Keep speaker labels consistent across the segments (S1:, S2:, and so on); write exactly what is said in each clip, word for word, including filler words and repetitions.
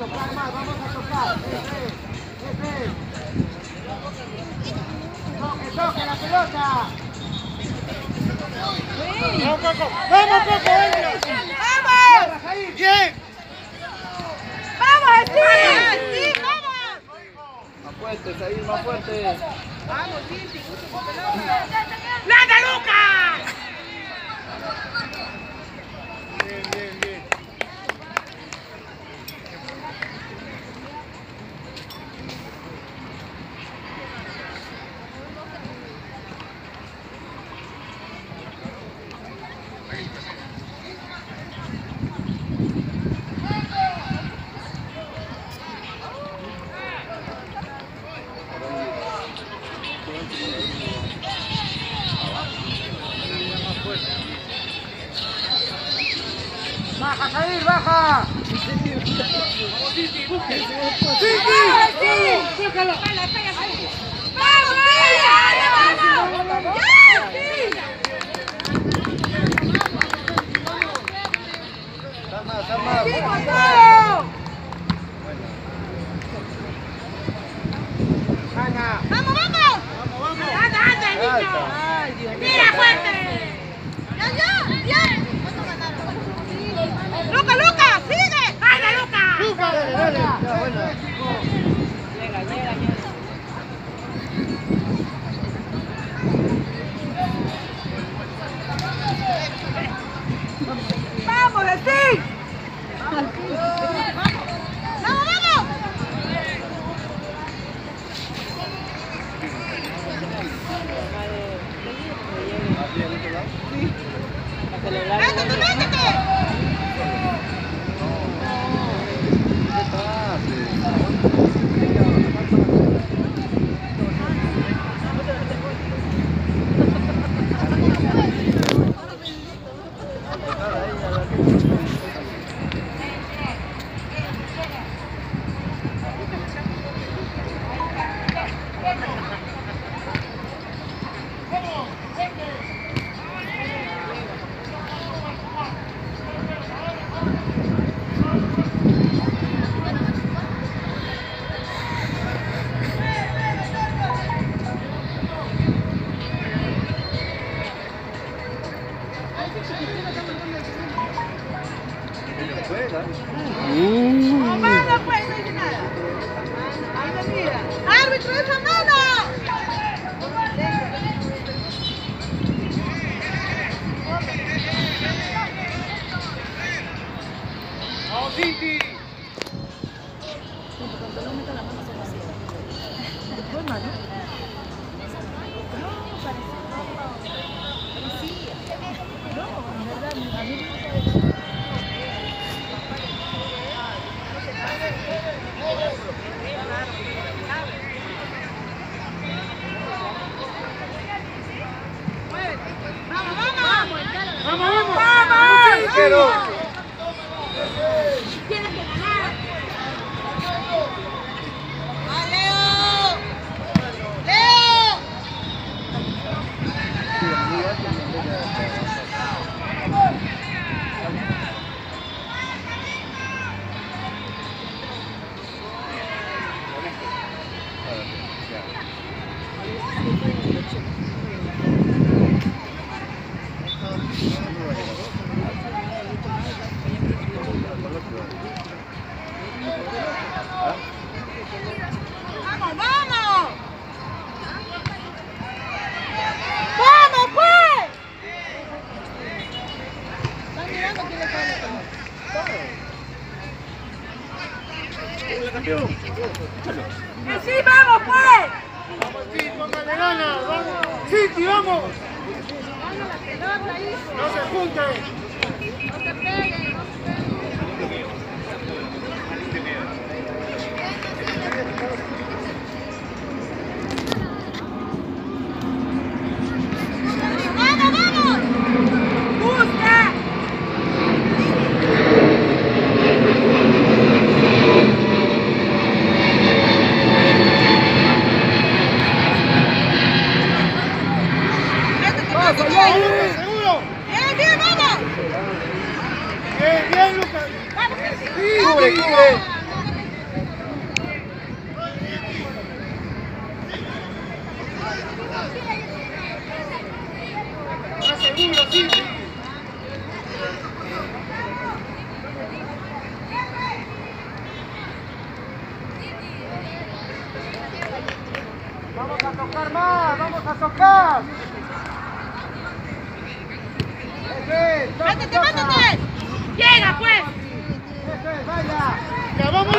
S1: tocar más, vamos a tocar. F, F. Toque, toque la pelota. Vamos, Coco. Vamos, Coco. Vamos. Bien.
S2: Vamos, sí, vamos.
S3: Más fuerte, Said, más fuerte.
S2: Vamos, Cinti. ¡Plata, Lucas!
S1: Bien, bien, bien. Baja, Jair, baja. Vamos, Cinti, busque. Cinti. Déjalo.
S2: ¡Vamos, vamos! ¡Ya, sí!
S3: Está más, está más.
S2: ¡Sí, Gonzalo!
S1: Ana.
S2: ¡Vamos, vamos!
S1: Vamos, vamos.
S2: ¡Anda, anda, niño! ¡Ay, Dios mío! ¡Mira, fuerte! ¡Ya, ya! ¡Bien! ¡Luca, Luca! ¡Sigue! ¡Anda, Luca!
S1: Lucas, dale, dale.
S3: Ya, bueno.
S2: Llega, llega, llega. ¡Vamos, Steve! ¡Vamos, vamos! ¡Métete, métete! ¡Mano, pues! No dice nada. Ahí me mira. ¡Árbitro, esa mano!
S1: Vamos, Cinti. Vamos, vamos.
S2: ¡Vamos!
S3: Pero...
S2: Tienes que ganar. ¡Ah, Leo! ¡Leo! ¡Vamos, vamos! ¡Vamos, pues! Están mirando quién le pone. ¡Que sí, vamos, pues!
S1: Vamos, Cinti, póngale gana. Vamos. Cinti, vamos.
S2: Gana la pelota, hijo.
S1: No se junten.
S2: No se peguen, no se peguen. ¡Vamos, vamos! ¡Busca!
S1: Vamos, Lucas, seguro.
S2: ¡Bien, bien, vamos!
S1: Bien, bien, Lucas.
S2: ¡Vamos!
S1: Sí,
S3: Cubre,
S1: sí.
S3: cubre.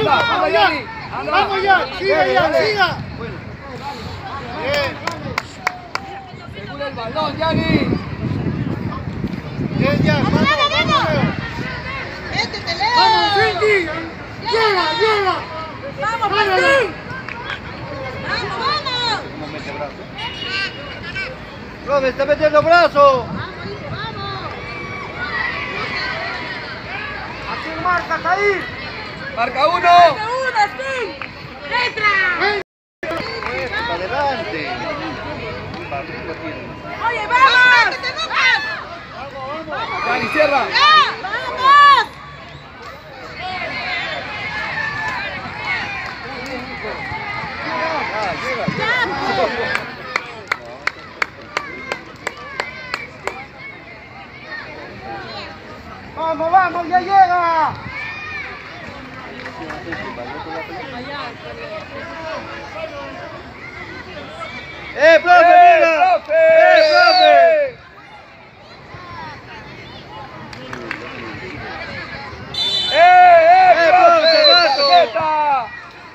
S1: vamos ya. Vamos ya, siga ya, siga. Bien.
S3: Segura el balón, Yani.
S1: Bien, ya, vamos, vamos, Leo.
S2: Métete, Leo.
S1: Vamos, Cindy. Llega, llega.
S2: Vamos,
S1: Párala.
S2: Martín. Vamos, vamos.
S3: ¿Cómo mete brazo? Profe, está metiendo brazo.
S2: Vamos, hijo, vamos.
S1: ¿A quién marcas ahí?
S3: Marca uno.
S2: Uno, Spin. Letra.
S3: Para adelante. Para arriba tiene.
S2: Oye, vamos. Métete, Lucas.
S3: Yani, cierra.
S2: Ya, vamos.
S3: Ah, llega.
S2: Ya,
S1: Vamos, vamos, ya llega.
S3: ¡Eh, profe, mira! ¡Eh, profe! ¡Eh, eh, profe! ¡Tarjeta!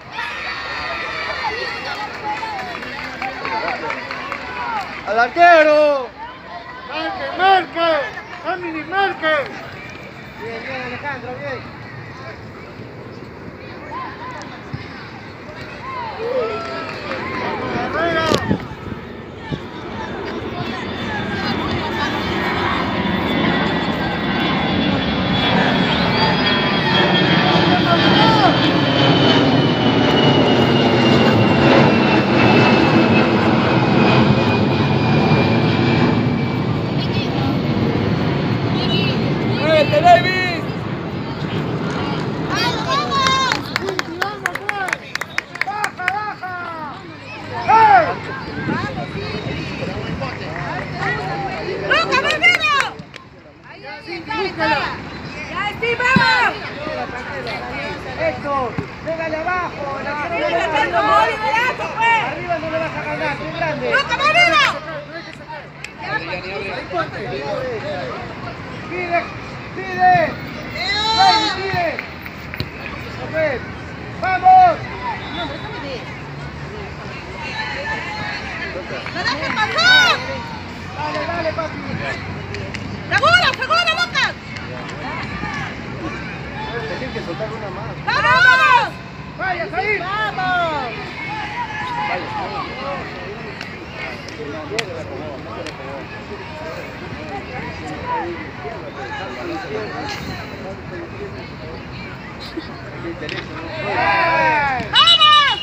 S3: ¡Al arquero!
S1: Marque, marque. Family, marque.
S3: Bien, bien, Alejandro, bien.
S1: Carrera.
S3: ¡Muévete, Davis!
S2: vamos, vamos.
S1: Cindy, vamos, pues. Baja, baja. ¡Eh!
S2: Lucas, ven, ven. Ahí, ahí, ya está. Ya, Spin, vamos.
S1: Eso, pégale abajo.
S2: Arriba, tanto amor y brazo, pues.
S1: Arriba no le vas a ganar, muy grande.
S2: Lucas, ven, ven.
S1: Pide, pide. Baby, pide. Ok. Vamos.
S2: ¡No dejes pasar!
S1: Dale, dale, papi.
S2: ¡Seguro, seguro, Lucas!
S3: Tienes que soltar una más.
S2: ¡Vamos!
S1: Vaya, salir.
S2: ¡Vamos!
S1: ¡Eh!
S2: ¡Vamos!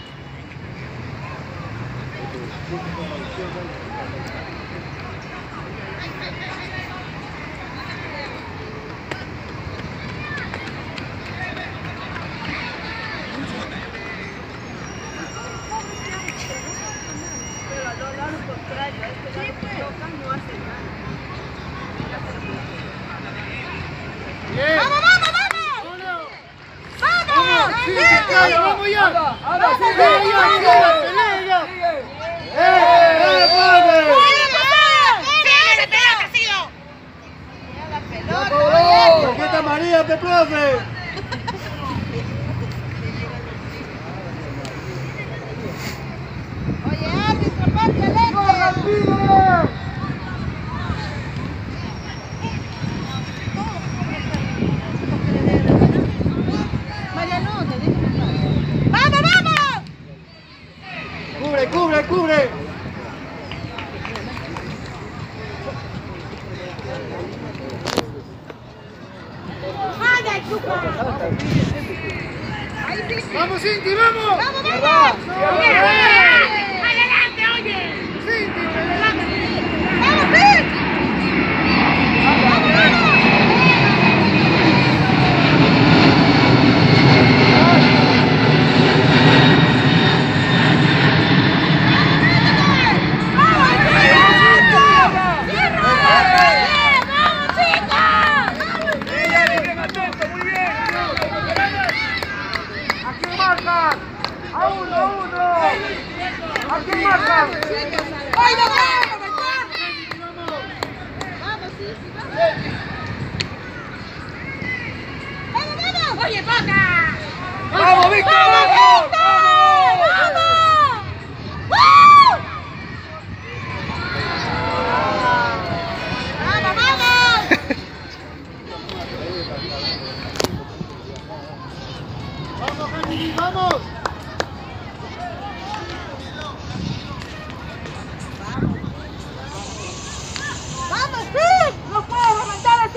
S1: Bien.
S2: ¡Vamos, vamos, vamos! ¡Vamos!
S1: Sí,
S2: ¡Vamos!
S1: Claudio, vamos ya.
S3: Anda, anda,
S1: Vamos,
S3: sigue,
S1: pelea ya,
S3: sigue.
S1: pelea, pelea ya. ¡Eh! ¡Eh, padre!
S2: ¡Puede pasar! ¡Sí, pelota, Silo! ¡La pelota!
S1: Tarjeta amarilla, te profe.
S2: Oye, árbitro, parte al
S1: ¡Corra,
S2: este!
S1: pide!
S2: Mariano, te dejo. ¡Vamos, vamos!
S1: Cubre, cubre, cubre.
S2: ¡Vaya, Chupa!
S1: Vamos, Cindy, vamos.
S2: ¡Vamos, vamos!
S1: Bien.
S2: ¡Adelante, oye!
S1: Cindy, adelante.
S2: ¡Vamos, Vic! ¡Vamos, vamos!
S1: Aquí marcan. A uno, a uno.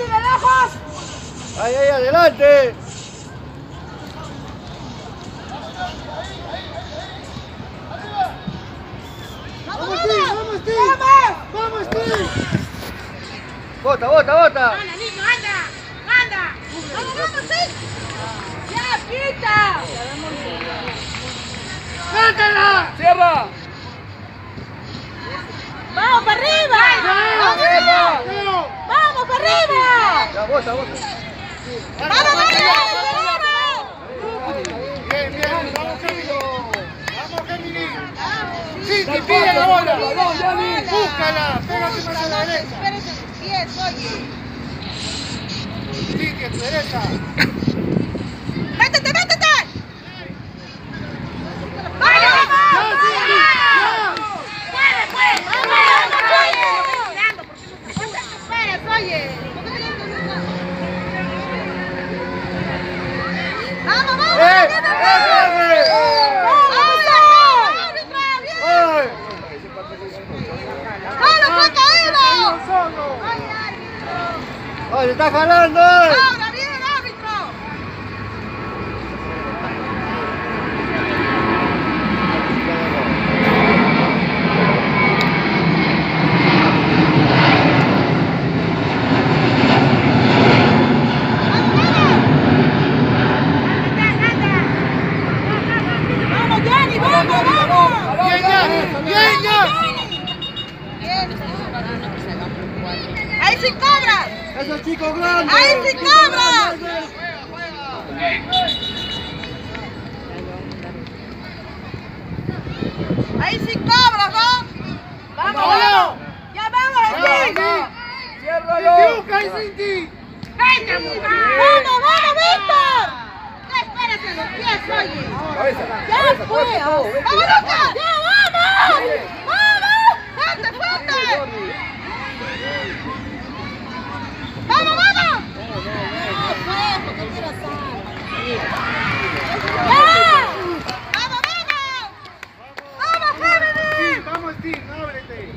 S2: de lejos.
S3: Ahí, ahí, adelante.
S1: Vamos, Steve, vamos, Steve.
S2: ¡Vamos!
S1: Vamos, Steve.
S3: Bota, bota, bota.
S2: ¡Anda, niño, anda! ¡Anda! ¡Vamos, vamos, sí! ¡Ya, quita!
S1: ¡Cátala!
S3: Cierra.
S2: ¡Vamos para arriba! ¡Vamos,
S3: Cierra.
S1: Leo.
S2: ¡Vamos para arriba!
S3: Ya, bota, bota.
S2: ¡Vamos, vamos, vamos!
S1: Bien, bien, vamos, Gemini. Vamos, Gemini. Sí, te pide la bola. Búscala, pégate más a la derecha.
S2: Espérate, diez, oye.
S1: Sí, que tu derecha.
S2: ¡Métete, métete!
S1: Ya,
S2: ¡Vamos!
S1: Cindy, ya.
S2: ¡Muere, pues! ¡Vamos, oye! ¡Esperes, oye! ¡Vamos, vamos!
S3: ¡Eh!
S2: ¡Vamos!
S3: ¡Ay!
S2: ¡Solo fue caído!
S1: Solo.
S2: ¡Ay, árbitro!
S3: ¡Ay, se está jalando!
S2: ¡Ahora, bien, árbitro! ¡Vamos, Jenny! ¡Vamos, vamos!
S1: Bien, ya, bien, ya.
S2: ¡Ahí sí cobras!
S3: ¡Esos chicos grandes!
S2: ¡Ahí sí cobras! ¡Ahí sí cobras, ¿no? ¡Vamos, vamos! ¡Ya vamos,
S1: Ya,
S2: Steve!
S1: sí.
S3: ¡Ciérralo!
S1: Busca ahí, Cindy.
S2: ¡Vamos, vamos, Víctor! ¿Qué esperas en los pies, oye?
S3: Cabeza,
S2: ¡Ya
S3: cabeza,
S2: fue!
S3: fuerte,
S2: ¡Vamos,
S3: todo, vete.
S2: Lucas! ¡Ya, vamos! ¡Vamos! ¡Fuerte, fuerte! ¡Vamos, vamos! ¡Ya! ¡Vamos, vamos! ¡Vamos, Gemini!
S1: Sí, vamos, Steve, ábrete.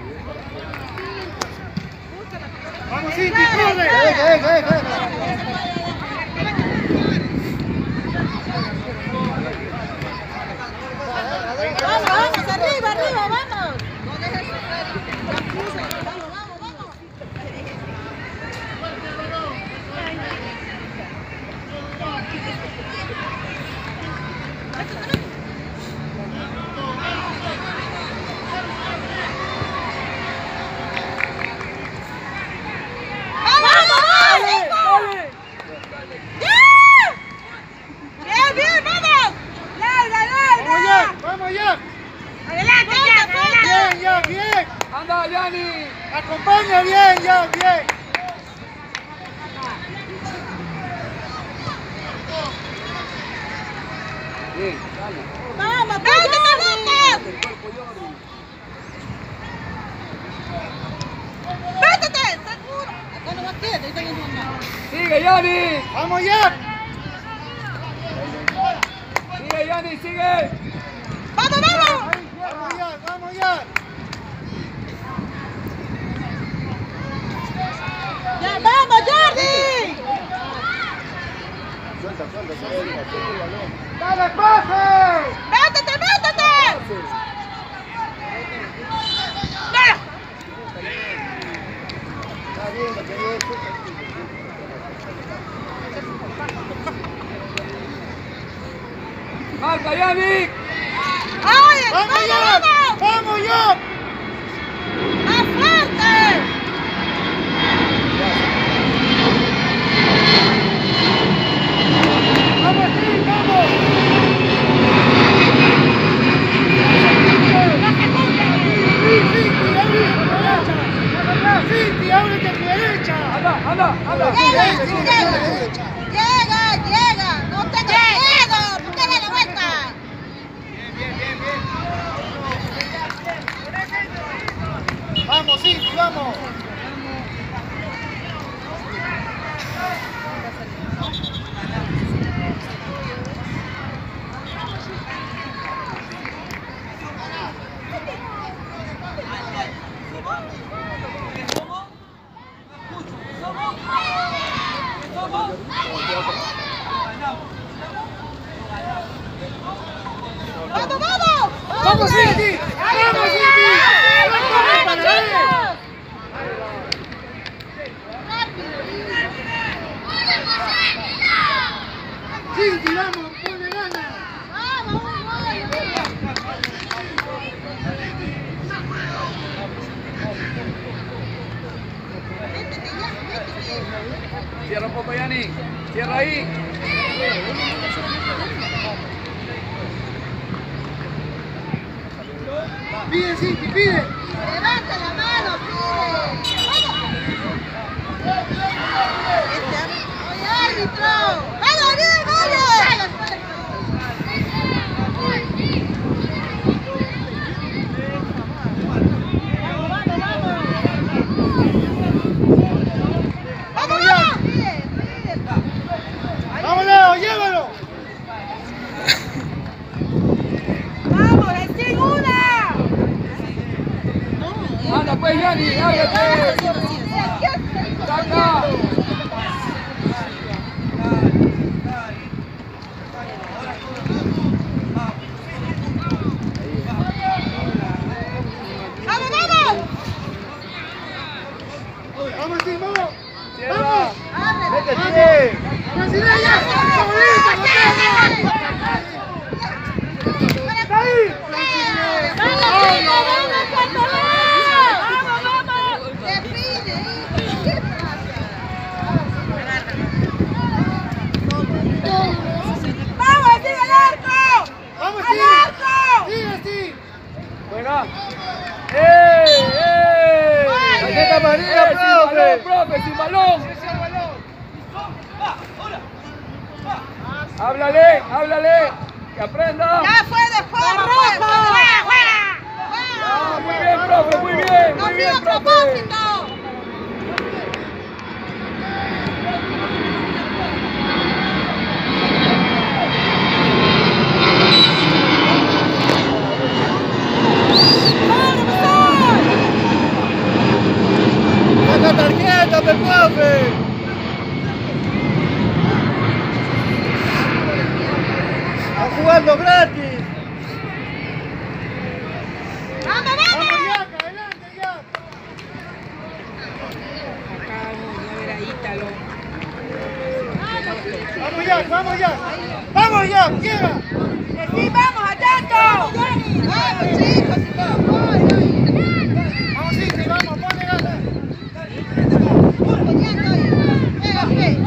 S1: Vamos, Cindy, corre.
S3: Venga, venga, venga, venga.
S2: ¡Vamos, vamos! ¡Arriba, arriba, vamos! No dejes ¡Vamos, vamos, vamos! ¡Vamos, vamos! ¡Ya! ¡Bien, bien, vamos! ¡Larga,
S1: Vamos
S2: larga!
S1: ya, vamos ya.
S2: ¡Adelante, ya, adelante!
S1: Bien, ya, bien.
S3: ¡Anda, Yanni!
S1: Acompaña bien, ya, bien.
S3: Bien, dale.
S2: ¡Vamos, métete, Lucas! ¡Métete! ¡Seguro! Acá no va a quedar, ahí está viendo mamá.
S3: ¡Sigue, Yanni!
S1: Vamos ya.
S3: ¡Sigue, Yanni, sigue!
S2: ¡Vamos, vamos!
S1: Vamos ya, vamos ya.
S2: ¡Ya vamos, Jordi!
S3: Suelta, suelta, suelta.
S1: ¡Dale pase!
S2: ¡Métete, métete! ¡Mira!
S3: Está bien, está bien. ¡Marca, Yanni!
S2: ¡Ay,
S1: ¡Vamos ya!
S2: vamos!
S1: ¡Vamos ya!
S2: ¡Más fuerte!
S1: ¡Vamos, Steve, vamos! ¡Cindy, ábrete a tu derecha!
S3: ¡Anda, anda, anda!
S2: ¡Llega, llega! ¡Llega, llega! ¡No tengas miedo! ¡Tú te das la vuelta!
S1: ¡Vamos, Cindy, vamos!
S2: ¡Vamos!
S3: Cierra un poco, Yani. Cierra ahí.
S1: Pide, Cinti, pide.
S2: Levanta la mano, pide. Oye, árbitro. ¡Vamos, bien, vamos!
S1: Vamos, ya. Vamos, Leo, llévalo.
S2: ¡Vamos, Estín, una!
S3: Anda pues, Yani, ábrete. Saca.
S2: ¡Vamos, vamos!
S1: Vamos, sí, vamos.
S3: Cierra.
S1: Vamos.
S3: Métete.
S1: ¡Brasileña! ¡Favorita, ¡está ahí! ¡Vamos, sí! ¡Sigue, sí!
S3: Buena. ¡Eh! ¡Eh!
S1: Tarjeta amarilla,
S3: Eh, sin
S1: profe.
S3: balón, profe, sin balón.
S1: ¡Ese balón!
S3: Háblale, háblale. Que aprenda.
S2: ¡Ya fue después! ¡Juega, juega!
S3: Ah, muy bien, profe, muy bien,
S2: ¡No
S3: muy
S2: sido
S3: bien,
S2: a
S3: profe.
S2: propósito!
S1: ¡Saca tarjeta, pe, profe! ¡Está jugando gratis!
S2: ¡Vamos,
S1: ¡Vamos,
S2: vamos!
S1: Yaca, adelante, Yaca! ¡Vamos, Yaca, vamos, Yaca! ¡Vamos, Yaca, llega!
S2: ¡Sí, vamos, atento! ¡Vamos, chicos!
S1: ¡Vamos, Cinti, vamos, ponle ganas!
S2: ¡Venga, Fred!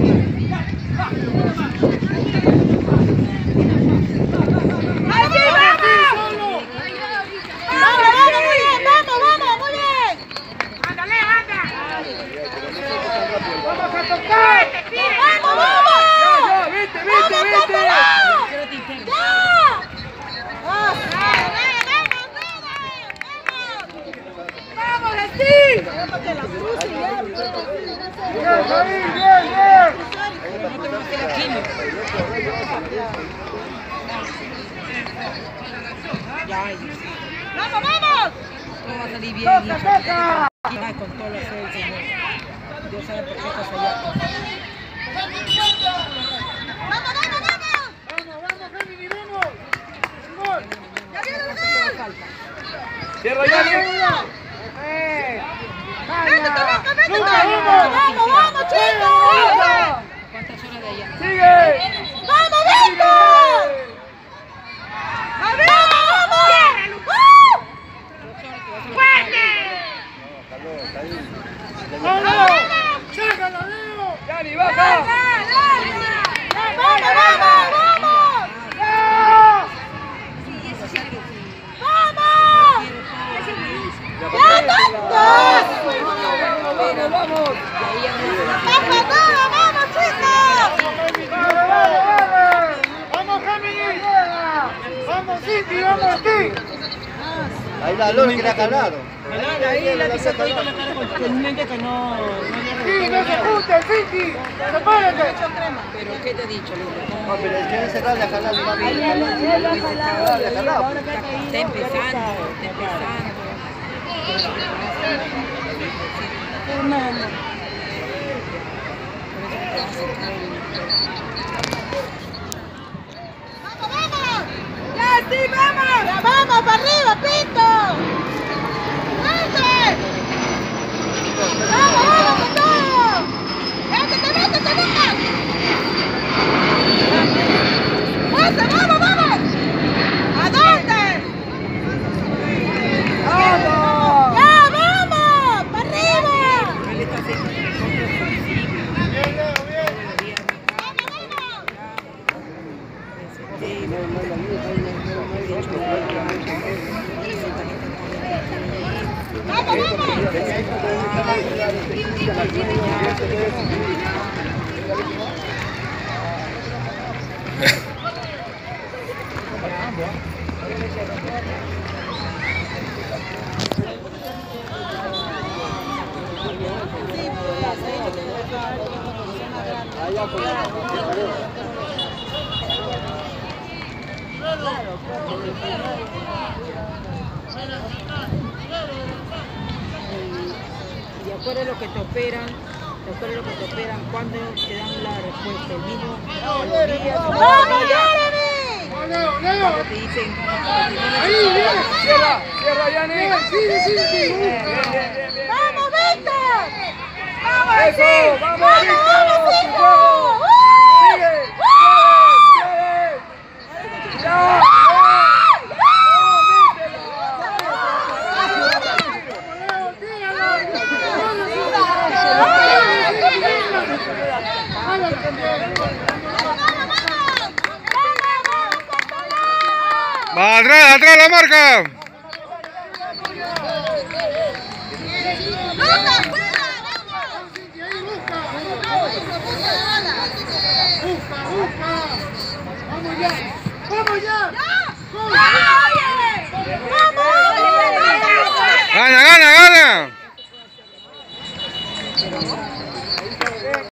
S2: ¡Así, vamos!
S1: ¡Solo!
S2: ¡Vamos, vamos, muy bien! ¡Vamos, vamos, muy bien! ¡Ándale, anda!
S1: ¡Vamos a tocar!
S2: ¡Vamos, vamos!
S3: Ya, ya, viste, viste,
S2: ¡Vamos,
S3: viste.
S2: Campbell! ¡Ya! ¡Vamos, vamos, vamos! así!
S1: ¡Bien, ahí, bien, bien!
S2: ¡Vamos, vamos!
S4: Todo va a salir bien.
S1: ¡Toca, toca!
S4: Ay, con todo lo sé el Señor. Dios sabe por qué estás allá.
S2: ¡Vamos, vamos, vamos!
S1: ¡Vamos, vamos, Gemini, vamos! ¡Gol!
S2: ¡Ya viene el gol!
S3: Cierra ya,
S1: ¡Vamos, vamos!
S2: ¡Métete, Beca, métete!
S1: ¡Luca, vamos!
S2: ¡Vamos, vamos, chicos!
S4: ¿Cuántas horas de allá?
S3: sigue.
S2: ¡Vamos, Víctor! ¡A ver! ¡Vamos! ¡Uh! ¡Fuerte!
S1: ¡Vamos! ¡Sácala, Leo!
S3: Yani, baja.
S2: ¡Vamos, vamos, vamos!
S1: ¡Ya!
S2: ¡Vamos! ¡Ya tantos!
S3: Vamos, vamos.
S2: ¡Vamos, vamos, vamos, chicos!
S1: ¡Vamos, vamos, vamos! ¡Vamos, Gemini! ¡Vamos, Cinti, vamos, Cinti!
S3: Ahí la lona que le ha calado.
S4: Ahí la que se puede con la cara con un mente que no...
S1: ¡Sí, no se junten, Cinti! ¡Sepárate!
S4: Pero ¿qué te he dicho, Lilo?
S3: No, pero es que ese radio le ha calado.
S4: Está empezando, está empezando. Fernando.
S2: ¡Vamos, vamos! ¡Ya, sí, vamos! ¡Ya vamos, para arriba, Pinto! ¡Vente! ¡Vamos, vamos, con todo! ¡Métete, métete, Lucas! ¡Fuerza, vamos, vamos! ¿A dónde?
S3: ¡Vamos!
S2: ¡Ya, vamos! ¡Para arriba!
S4: Él está sensible.
S1: Bien,
S2: Y de acuerdo a lo que te operan, de acuerdo a lo que te operan, cuando te dan la respuesta, el mismo
S1: ¡Vamos, Jeremy!
S2: cuando te dicen,
S1: Ahí, bien.
S3: Cierra, cierra, Yanni.
S1: Sigue, sigue, sigue.
S2: ¡vamos, Víctor! ¡Vamos,
S3: Eso,
S2: sí!
S3: vamos,
S2: ¡Vamos,
S3: Víctor,
S2: vamos,
S3: sin
S2: Víctor!
S3: juego.
S2: ¡Uh!
S3: Sigue,
S2: ¡Uh!
S3: sigue, ya.
S5: Va atrás, atrás la marca.
S1: Busca, busca. Vamos ya.